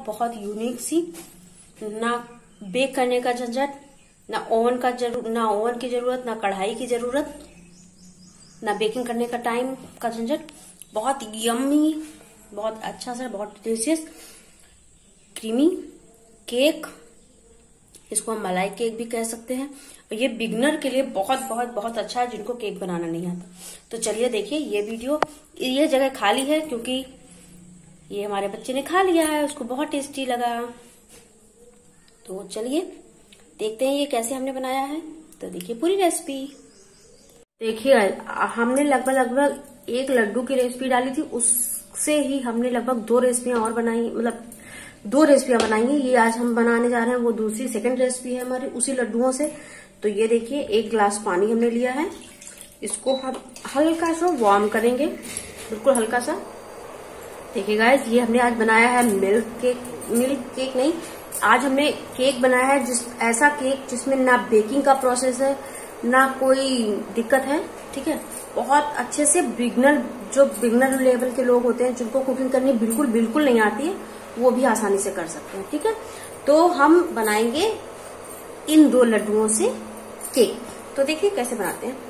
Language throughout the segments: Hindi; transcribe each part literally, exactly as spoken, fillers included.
बहुत यूनिक सी, ना बेक करने का झंझट, ना ओवन का जरूर ना ओवन की जरूरत, ना कढ़ाई की जरूरत, ना बेकिंग करने का टाइम का झंझट। बहुत यम्मी, बहुत अच्छा सा, बहुत डिलीशियस क्रीमी केक, इसको हम मलाई केक भी कह सकते हैं। और ये बिगनर के लिए बहुत बहुत बहुत अच्छा है जिनको केक बनाना नहीं आता। तो चलिए देखिए ये वीडियो। ये जगह खाली है क्योंकि ये हमारे बच्चे ने खा लिया है, उसको बहुत टेस्टी लगा। तो चलिए देखते हैं ये कैसे हमने बनाया है। तो देखिए पूरी रेसिपी। देखिए हमने लगभग लगभग एक लड्डू की रेसिपी डाली थी, उससे ही हमने लगभग दो रेसिपियां और बनाई, मतलब दो रेसिपियां बनाई। ये आज हम बनाने जा रहे हैं वो दूसरी सेकंड रेसिपी है हमारी उसी लड्डुओं से। तो ये देखिए एक गिलास पानी हमने लिया है, इसको हम हल्का सा वार्म करेंगे, बिल्कुल हल्का सा। देखिए गाइस ये हमने आज बनाया है मिल्क केक, मिल्क केक नहीं, आज हमने केक बनाया है जिस ऐसा केक जिसमें ना बेकिंग का प्रोसेस है, ना कोई दिक्कत है, ठीक है। बहुत अच्छे से बिगनर, जो बिगनर लेवल के लोग होते हैं जिनको कुकिंग करनी बिल्कुल बिल्कुल नहीं आती है, वो भी आसानी से कर सकते हैं, ठीक है। तो हम बनाएंगे इन दो लड्डुओं से केक। तो देखिए कैसे बनाते हैं।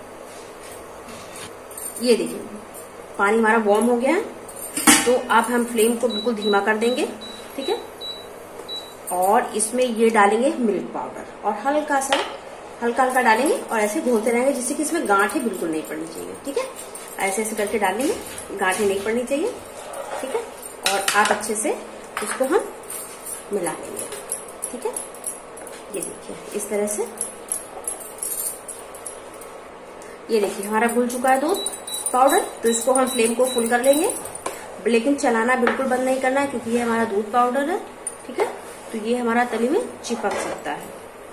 ये देखिए पानी हमारा वार्म हो गया है, तो अब हम फ्लेम को बिल्कुल धीमा कर देंगे, ठीक है। और इसमें ये डालेंगे मिल्क पाउडर और हल्का सा हल्का हल्का डालेंगे और ऐसे घोलते रहेंगे जिससे कि इसमें गांठें बिल्कुल नहीं पड़नी चाहिए, ठीक है। ऐसे ऐसे करके डालेंगे, गांठें नहीं पड़नी चाहिए, ठीक है। और आप अच्छे से इसको हम मिला लेंगे, ठीक है। ये देखिए इस तरह से, ये देखिए हमारा घुल चुका है दूध पाउडर। तो इसको हम फ्लेम को फुल कर लेंगे, लेकिन चलाना बिल्कुल बंद नहीं करना है क्योंकि ये हमारा दूध पाउडर है, ठीक है। तो ये हमारा तली में चिपक सकता है।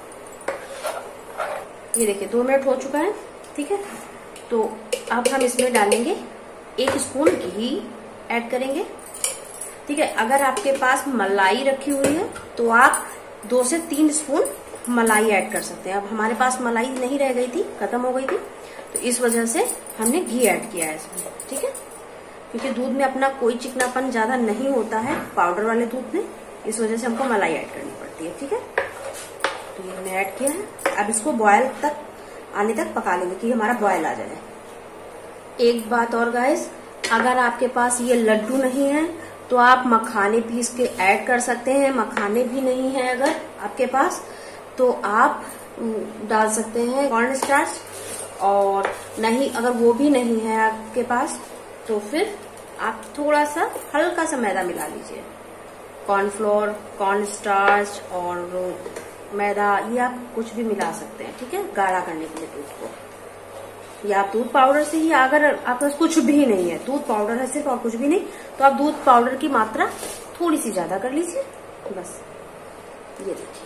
ये देखिए दो मिनट हो चुका है, ठीक है। तो अब हम इसमें डालेंगे एक स्पून घी ऐड करेंगे, ठीक है। अगर आपके पास मलाई रखी हुई है तो आप दो से तीन स्पून मलाई ऐड कर सकते हैं। अब हमारे पास मलाई नहीं रह गई थी, खत्म हो गई थी, तो इस वजह से हमने घी ऐड किया है इसमें, ठीक है। क्योंकि दूध में अपना कोई चिकनापन ज्यादा नहीं होता है पाउडर वाले दूध में, इस वजह से हमको मलाई ऐड करनी पड़ती है, ठीक है। तो ये हमने ऐड किया है। अब इसको बॉयल तक आने तक पका लेंगे कि हमारा बॉयल आ जाए। एक बात और गाइस, अगर आपके पास ये लड्डू नहीं है तो आप मखाने पीस के ऐड कर सकते हैं। मखाने भी नहीं है अगर आपके पास तो आप डाल सकते हैं कॉर्न स्टार्च, और नहीं अगर वो भी नहीं है आपके पास तो फिर आप थोड़ा सा हल्का सा मैदा मिला लीजिए। कॉर्नफ्लोर, कॉर्न स्टार्च और मैदा, ये आप कुछ भी मिला सकते हैं, ठीक है, गाढ़ा करने के लिए दूध को। या आप दूध पाउडर से ही, अगर आपके पास कुछ भी नहीं है, दूध पाउडर है सिर्फ और कुछ भी नहीं, तो आप दूध पाउडर की मात्रा थोड़ी सी ज्यादा कर लीजिए बस। ये देखिए,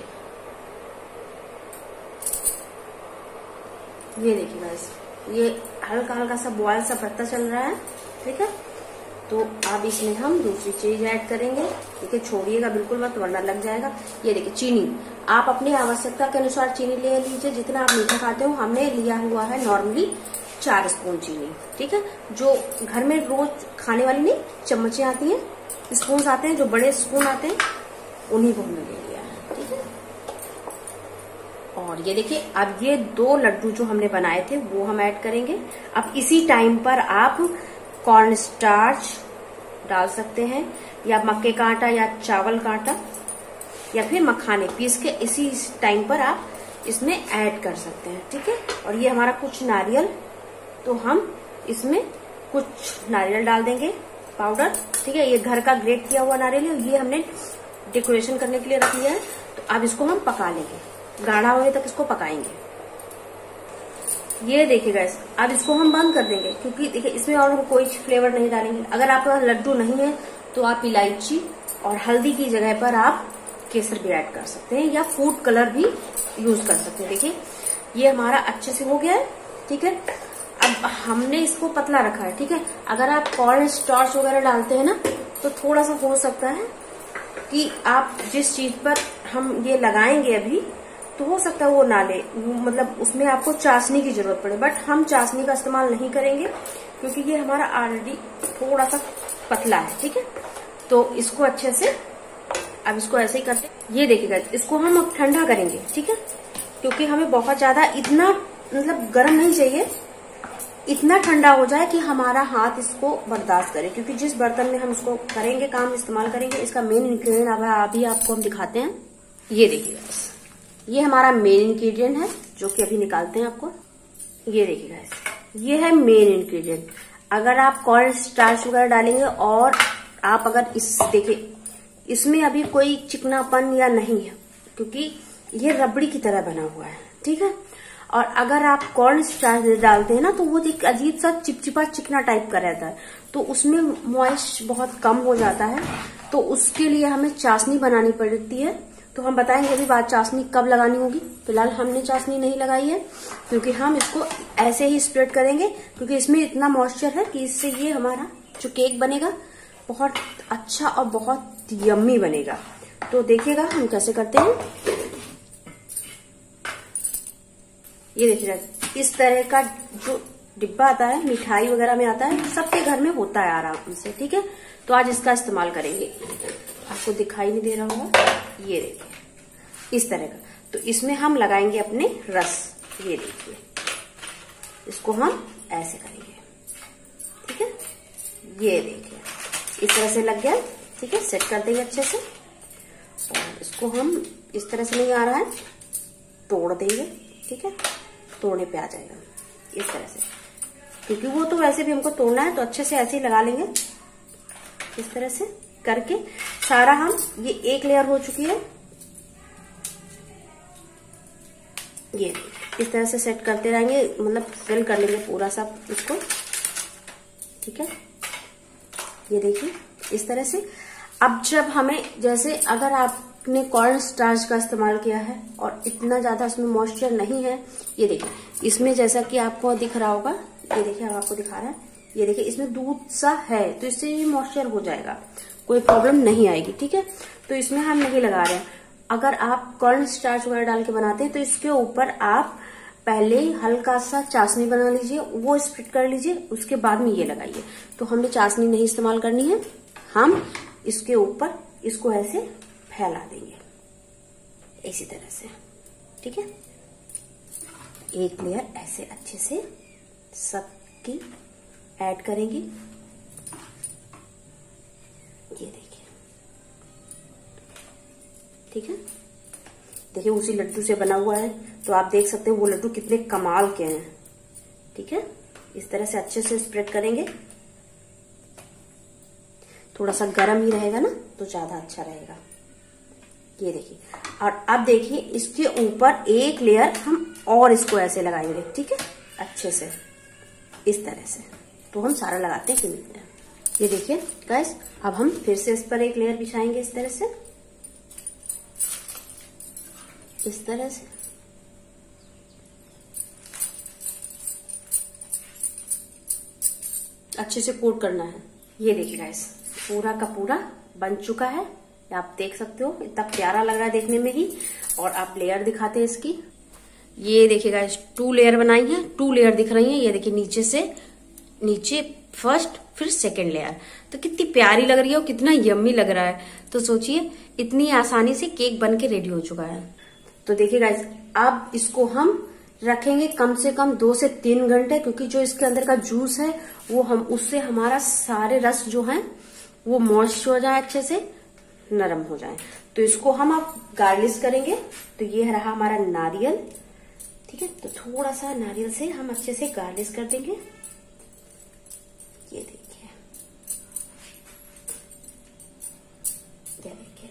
ये देखिए गाइस, ये हल्का हल्का सा बॉयल सा पत्ता चल रहा है, ठीक है। तो अब इसमें हम दूसरी चीज ऐड करेंगे, ठीक है, छोड़िएगा बिल्कुल मत वरना लग जाएगा। ये देखिए चीनी, आप अपनी आवश्यकता के अनुसार चीनी ले लीजिए, जितना आप मीठा खाते हो। हमने लिया हुआ है नॉर्मली चार स्पून चीनी, ठीक है। जो घर में रोज खाने वाली नहीं, चम्मचें आती हैं, स्पून आते हैं, जो बड़े स्पून आते हैं, उन्हीं को हमने ले लिया है, ठीक है। और ये देखिए अब ये दो लड्डू जो हमने बनाए थे वो हम ऐड करेंगे। अब इसी टाइम पर आप कॉर्न स्टार्च डाल सकते हैं, या मक्के का आटा या चावल का आटा, या फिर मखाने पीस के इसी टाइम पर आप इसमें ऐड कर सकते हैं, ठीक है। और ये हमारा कुछ नारियल, तो हम इसमें कुछ नारियल डाल देंगे पाउडर, ठीक है। ये घर का ग्रेट किया हुआ नारियल है, ये हमने डेकोरेशन करने के लिए रख लिया है। तो अब इसको हम पका लेंगे, गाढ़ा होने तक इसको पकाएंगे। ये देखिए गाइस, अब इसको हम बंद कर देंगे क्योंकि देखिए इसमें और हम कोई फ्लेवर नहीं डालेंगे। अगर आपके पास लड्डू नहीं है तो आप इलायची और हल्दी की जगह पर आप केसर भी ऐड कर सकते हैं, या फूड कलर भी यूज कर सकते हैं। देखिए ये हमारा अच्छे से हो गया है, ठीक है। अब हमने इसको पतला रखा है, ठीक है। अगर आप कॉर्न स्टार्च वगैरह डालते हैं ना तो थोड़ा सा हो सकता है कि आप जिस चीज पर हम ये लगाएंगे अभी, तो हो सकता है वो ना ले, मतलब उसमें आपको चाशनी की जरूरत पड़े। बट हम चाशनी का इस्तेमाल नहीं करेंगे क्योंकि ये हमारा ऑलरेडी थोड़ा सा पतला है, ठीक है। तो इसको अच्छे से अब इसको ऐसे ही करते हैं। ये देखिएगा, इसको हम अब ठंडा करेंगे, ठीक है, क्योंकि हमें बहुत ज्यादा इतना मतलब गर्म नहीं चाहिए, इतना ठंडा हो जाए कि हमारा हाथ इसको बर्दाश्त करे, क्योंकि जिस बर्तन में हम इसको करेंगे काम इस्तेमाल करेंगे, इसका मेन इंग्रेडिएंट अब अभी आपको हम दिखाते हैं। ये देखिएगा, ये हमारा मेन इंग्रेडिएंट है जो कि अभी निकालते हैं आपको। ये देखिएगा, ये है मेन इंग्रेडिएंट। अगर आप कॉर्न स्टार्च वगैरह डालेंगे और आप अगर इस देखिए इसमें अभी कोई चिकनापन या नहीं है, क्योंकि ये रबड़ी की तरह बना हुआ है, ठीक है। और अगर आप कॉर्न स्टार्च डालते हैं ना तो वो एक अजीब सा चिपचिपा चिकना टाइप का रहता है, तो उसमें मॉइस्ट बहुत कम हो जाता है। तो उसके लिए हमें चाशनी बनानी पड़ती है, तो हम बताएंगे अभी बात चाशनी कब लगानी होगी। फिलहाल हमने चाशनी नहीं लगाई है, क्योंकि हम इसको ऐसे ही स्प्रेड करेंगे, क्योंकि इसमें इतना मॉइस्चर है कि इससे ये हमारा जो केक बनेगा बहुत अच्छा और बहुत यम्मी बनेगा। तो देखिएगा हम कैसे करते हैं। ये देखिएगा, इस तरह का जो डिब्बा आता है मिठाई वगैरह में आता है, सबके घर में होता है आराम से, ठीक है। तो आज इसका इस्तेमाल करेंगे। आपको दिखाई नहीं दे रहा होगा, ये देखिए इस तरह का। तो इसमें हम लगाएंगे अपने रस। ये देखिए, इसको हम ऐसे करेंगे, ठीक है। ये देखिए इस तरह से लग गया, ठीक है। सेट कर देंगे अच्छे से, और इसको हम इस तरह से नहीं आ रहा है, तोड़ देंगे, ठीक है। तोड़ने पे आ जाएगा इस तरह से, क्योंकि वो तो वैसे भी हमको तोड़ना है, तो अच्छे से ऐसे ही लगा लेंगे। इस तरह से करके सारा हम, ये एक लेयर हो चुकी है, ये इस तरह से सेट करते रहेंगे, मतलब फिल कर लेंगे पूरा सब इसको, ठीक है। ये देखिए इस तरह से। अब जब हमें, जैसे अगर आपने कॉर्न स्टार्च का इस्तेमाल किया है और इतना ज्यादा उसमें मॉइस्चर नहीं है, ये देखिए इसमें जैसा कि आपको दिख रहा होगा, ये देखिए अब आपको दिखा रहा है, ये देखिए इसमें दूध सा है, तो इससे भी मॉइस्चर हो जाएगा, कोई प्रॉब्लम नहीं आएगी, ठीक है। तो इसमें हम नहीं लगा रहे हैं। अगर आप कॉर्न स्टार्च वगैरह डाल के बनाते हैं तो इसके ऊपर आप पहले ही हल्का सा चाशनी बना लीजिए, वो स्प्रेड कर लीजिए, उसके बाद में ये लगाइए। तो हमने चाशनी नहीं इस्तेमाल करनी है, हम इसके ऊपर इसको ऐसे फैला देंगे इसी तरह से, ठीक है। एक लेयर ऐसे अच्छे से सबकी ऐड करेंगे। ये देखिए, ठीक है। देखिए उसी लड्डू से बना हुआ है, तो आप देख सकते हो वो लड्डू कितने कमाल के हैं, ठीक है। इस तरह से अच्छे से स्प्रेड करेंगे। थोड़ा सा गर्म ही रहेगा ना, तो ज्यादा अच्छा रहेगा। ये देखिए, और अब देखिए इसके ऊपर एक लेयर हम और इसको ऐसे लगाएंगे, ठीक है, अच्छे से इस तरह से। तो हम सारा लगाते हैं, मिलते हैं। ये देखिए गाइस, अब हम फिर से इस पर एक लेयर बिछाएंगे इस तरह से, इस तरह से। अच्छे से कोट करना है। ये देखिए गाइस, पूरा का पूरा बन चुका है, आप देख सकते हो, इतना प्यारा लग रहा है देखने में ही। और आप लेयर दिखाते हैं इसकी, ये देखिए गाइस, टू लेयर बनाई है, टू लेयर दिख रही है। ये देखिए नीचे से, नीचे फर्स्ट फिर सेकंड लेयर, तो कितनी प्यारी लग रही है और कितना यम्मी लग रहा है। तो सोचिए इतनी आसानी से केक बन के रेडी हो चुका है। तो देखिए गाइस, अब इसको हम रखेंगे कम से कम दो से तीन घंटे, क्योंकि जो इसके अंदर का जूस है वो हम, उससे हमारा सारे रस जो है वो मॉइस्ट हो जाए, अच्छे से नरम हो जाए। तो इसको हम अब गार्निश करेंगे। तो ये रहा हमारा नारियल, ठीक है। तो थोड़ा सा नारियल से हम अच्छे से गार्निश कर देंगे। ये देखिए, ये देखिए।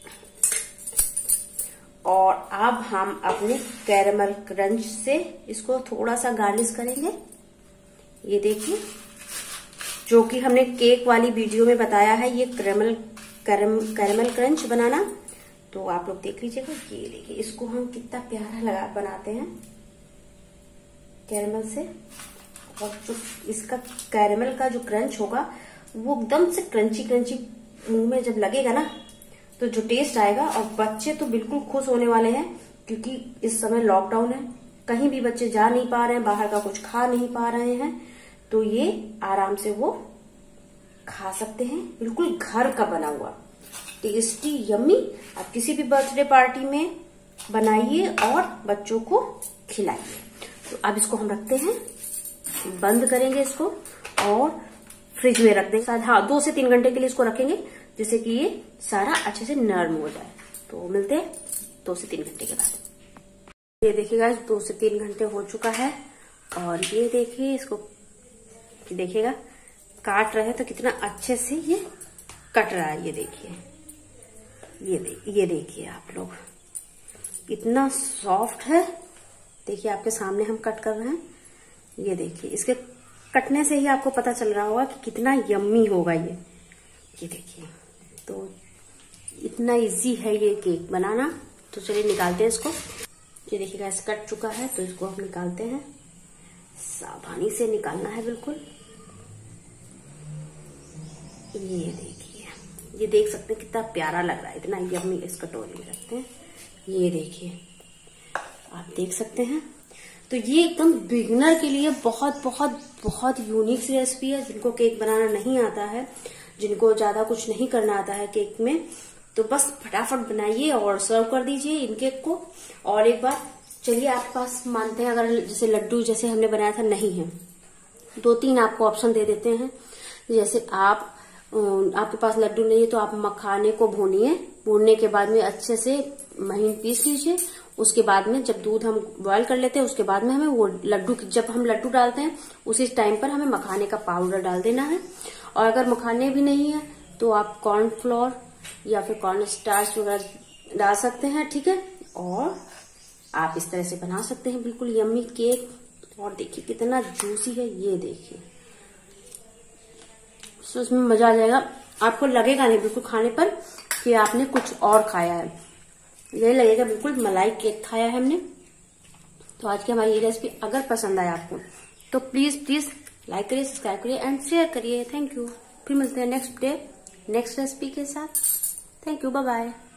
और अब हम अपने कैरेमल क्रंच से इसको थोड़ा सा गार्निश करेंगे। ये देखिए, जो कि हमने केक वाली वीडियो में बताया है, ये कैरेमल कैरेमल क्रंच बनाना, तो आप लोग देख लीजिएगा। ये देखिए, इसको हम कितना प्यारा लगा बनाते हैं कैरेमल से। और जो इसका कैरेमल का जो क्रंच होगा वो एकदम से क्रंची क्रंची मुंह में जब लगेगा ना, तो जो टेस्ट आएगा, और बच्चे तो बिल्कुल खुश होने वाले हैं, क्योंकि इस समय लॉकडाउन है, कहीं भी बच्चे जा नहीं पा रहे हैं, बाहर का कुछ खा नहीं पा रहे हैं, तो ये आराम से वो खा सकते हैं, बिल्कुल घर का बना हुआ। टेस्टी यम्मी आप किसी भी बर्थडे पार्टी में बनाइए और बच्चों को खिलाइए। तो अब इसको हम रखते हैं, बंद करेंगे इसको और फ्रिज में रख देंगे। हाँ, दो से तीन घंटे के लिए इसको रखेंगे जिससे कि ये सारा अच्छे से नरम हो जाए। तो मिलते हैं दो से तीन घंटे के बाद। ये देखिएगा दो से तीन घंटे हो चुका है और ये देखिए इसको देखिएगा काट रहे हैं तो कितना अच्छे से ये कट रहा है। ये देखिए, ये देखिए, ये देखिए आप लोग इतना सॉफ्ट है। देखिए आपके सामने हम कट कर रहे हैं। ये देखिए इसके कटने से ही आपको पता चल रहा होगा कि कितना यम्मी होगा ये। ये देखिए तो इतना इजी है ये केक बनाना। तो चलिए निकालते हैं इसको। ये देखिएगा इस कट चुका है तो इसको हम निकालते हैं। सावधानी से निकालना है बिल्कुल। ये देखिए, ये देख सकते हैं कितना प्यारा लग रहा है, इतना यम्मी। इस कटोरी में रखते हैं। ये देखिए आप देख सकते हैं। तो ये एकदम बिगिनर के लिए बहुत बहुत बहुत यूनिक सी रेसिपी है। जिनको केक बनाना नहीं आता है, जिनको ज्यादा कुछ नहीं करना आता है केक में, तो बस फटाफट बनाइए और सर्व कर दीजिए इन केक को। और एक बार चलिए आपके पास मानते हैं अगर जैसे लड्डू जैसे हमने बनाया था नहीं है, दो तीन आपको ऑप्शन दे देते हैं। जैसे आप आपके पास लड्डू नहीं है तो आप मखाने को भूनिए, भूनने के बाद में अच्छे से महीन पीस लीजिए। उसके बाद में जब दूध हम बॉयल कर लेते हैं उसके बाद में हमें वो लड्डू, जब हम लड्डू डालते हैं उसी टाइम पर हमें मखाने का पाउडर डाल देना है। और अगर मखाने भी नहीं है तो आप कॉर्नफ्लोर या फिर कॉर्न स्टार्च वगैरह डाल सकते हैं, ठीक है। और आप इस तरह से बना सकते हैं बिल्कुल यम्मी केक। और देखिए कितना जूसी है, ये देखिए तो उसमें मजा आ जाएगा। आपको लगेगा नहीं बिल्कुल खाने पर कि आपने कुछ और खाया है, ये लगेगा बिल्कुल मलाई केक खाया है हमने। तो आज की हमारी ये रेसिपी अगर पसंद आया आपको तो प्लीज प्लीज लाइक करिए, सब्सक्राइब करिए एंड शेयर करिए। Thank you. फिर मिलते हैं नेक्स्ट डे नेक्स्ट रेसिपी के साथ। Thank you, bye bye.